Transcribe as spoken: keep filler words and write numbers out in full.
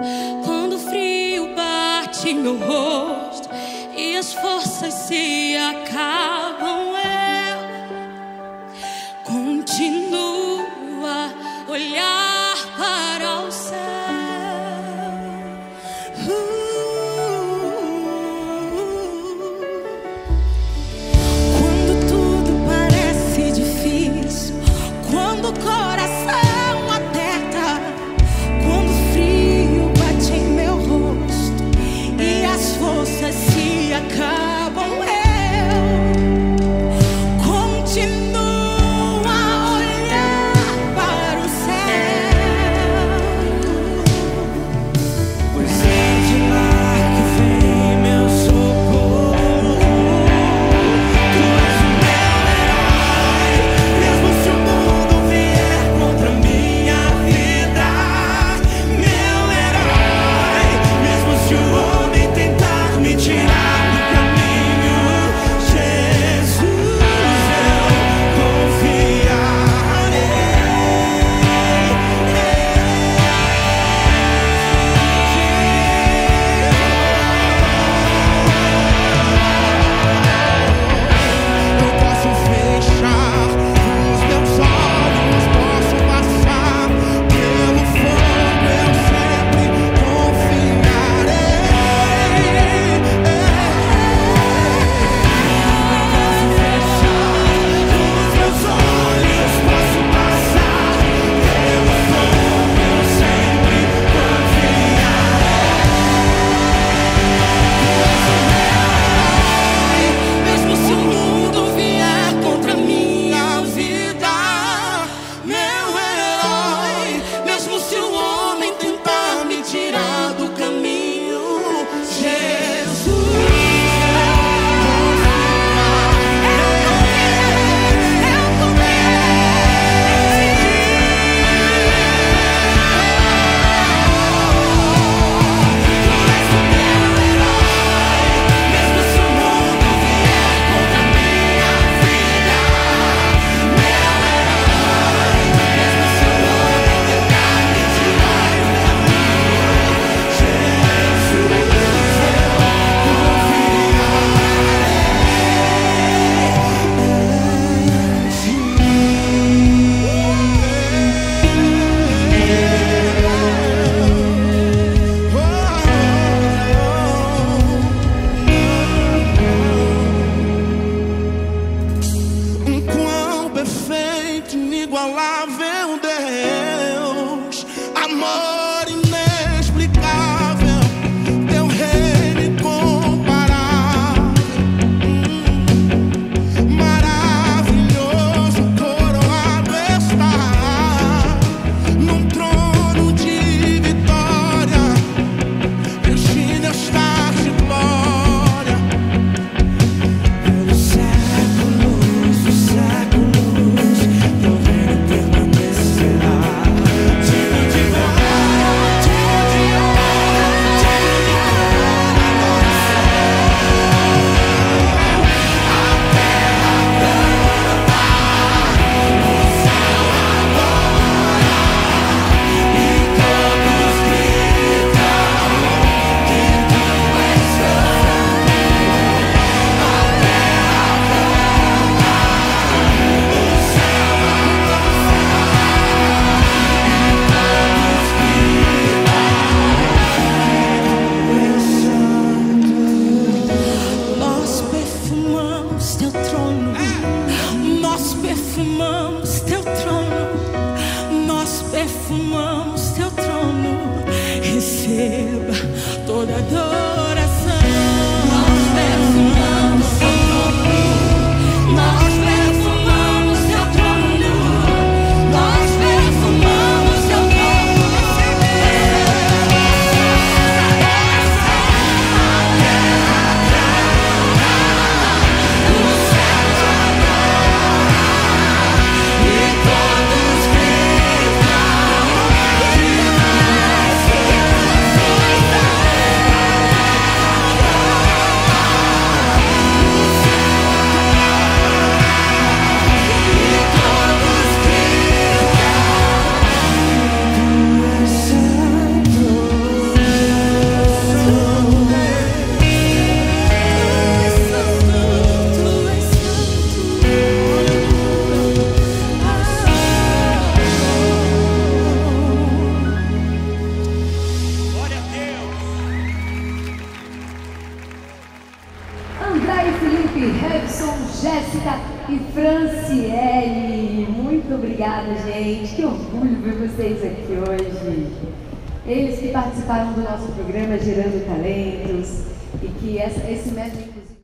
Quando o frio bate em meu rosto e as forças se acabam, eu continuo a olhar para o céu. Quando tudo parece difícil, quando o coração aperta, quando o frio bate em meu rosto e as forças se acabam, eu continuo a olhar para o céu. Pois é de lá que vem meu socorro. Tu és o meu herói, mesmo se o mundo vier contra minha vida. Meu herói, mesmo se o homem tentar me tirar do caminho. Jesus, eu confiarei. Eu posso fechar os meus olhos, posso passar pelo fogo, eu sempre confiarei. Posso fechar os meus olhos, posso passar pelo fogo, eu sempre confiarei. Mesmo se o mundo vier contra minha vida, meu herói, mesmo se o homem tentar me tirar do caminho, Jesus, um quão perfeito, inigualável Deus, amor inexplicável, teu reino incomparável, maravilhoso, coroado está num trono de vitória, enchendo está de glória. Pelos séculos dos séculos, teu reino permanecerá. Digno de glória, digno de honra, digno de adoração. A terra canta, o céu adora, e todos gritam que tu és santo. A terra canta, o céu nós perfumamos teu trono, nós perfumamos teu trono, nós perfumamos teu trono. Receba toda adoração. Nós perfumamos teu trono, nós perfumamos teu trono, nós perfumamos teu trono. O céu adora e todos gritam que tu és santo. Felipe, Robson, Jéssica e Franciele. Muito obrigada, gente. Que orgulho ver vocês aqui hoje. Eles que participaram do nosso programa Gerando Talentos e que essa, esse método, inclusive...